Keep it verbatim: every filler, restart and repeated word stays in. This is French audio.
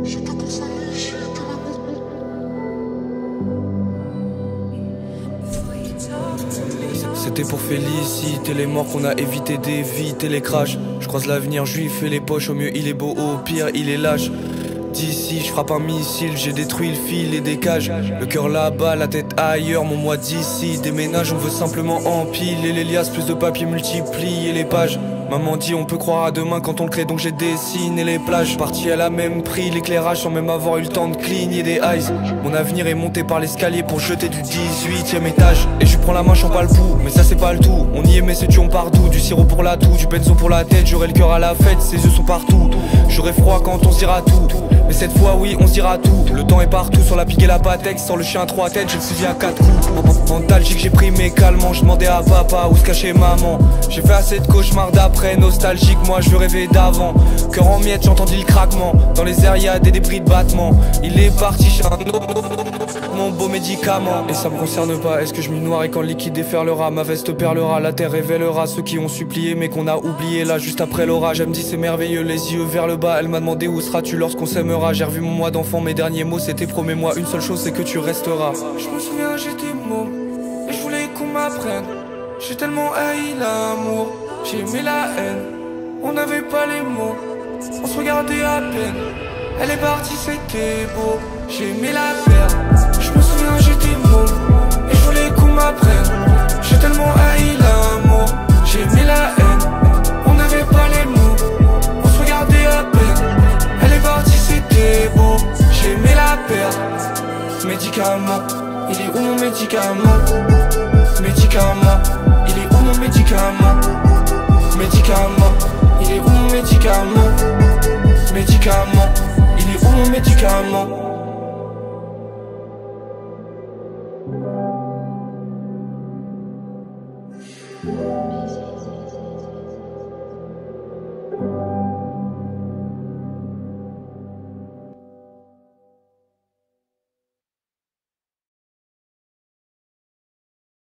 C'était pour féliciter les morts qu'on a évité d'éviter les crashs. Je croise l'avenir juif et les poches, au mieux il est beau, au pire il est lâche. D'ici je frappe un missile, j'ai détruit le fil et des cages. Le cœur là-bas, la tête ailleurs, mon moi d'ici déménage, on veut simplement empiler les liasses, plus de papier multiplier les pages. Maman dit on peut croire à demain quand on le crée, donc j'ai dessiné les plages. Parti à la même prix, l'éclairage sans même avoir eu le temps de cligner des eyes. Mon avenir est monté par l'escalier pour jeter du dix-huitième étage. Et je prends la main, j'en pas le pouls, mais ça c'est pas le tout. On y est mais c'est tu on partout, du sirop pour la toux, du benzo pour la tête. J'aurai le cœur à la fête, ses yeux sont partout. J'aurai froid quand on se dira tout, mais cette fois oui on se dira tout. Le temps est partout, sur la pique et la patex, sans le chien à trois têtes, j'ai le fusil à quatre coups. Mentalgique j'ai pris mes calmants, je demandais à papa où se cachait maman. J'ai fait assez de cauchemars d'après, nostalgique moi je veux rêver d'avant. Cœur en miettes, j'entendis le craquement, dans les airs y'a des débris de battement. Il est parti chez un autre, mon beau médicament. Et ça me concerne pas, est-ce que je m'y noierai quand le liquide déferlera? Ma veste perlera, la terre révélera ceux qui ont supplié mais qu'on a oublié là juste après l'orage. Elle me dit c'est merveilleux, les yeux vers le bas. Elle m'a demandé où seras-tu lorsqu'on s'aimera. J'ai revu mon moi d'enfant, mes derniers mots c'était promets-moi une seule chose, c'est que tu resteras. Je me souviens j'étais môme et je voulais qu'on m'apprenne. J'ai tellement haï l'amour, j'ai aimé la haine. On n'avait pas les mots, on se regardait à peine. Elle est partie, c'était beau, j'ai aimé la perte. Je me souviens j'étais môme et je voulais qu'on m'apprenne. J'ai tellement haï l'amour, j'ai aimé la haine. On n'avait pas les mots, on se regardait à peine. Elle est partie, c'était beau, j'ai aimé la perte. Médicament, il est où mon médicament? Médicament, il est où mon médicament? Médicament, il est où mon médicament? Médicament, il est où mon médicament? Yeah.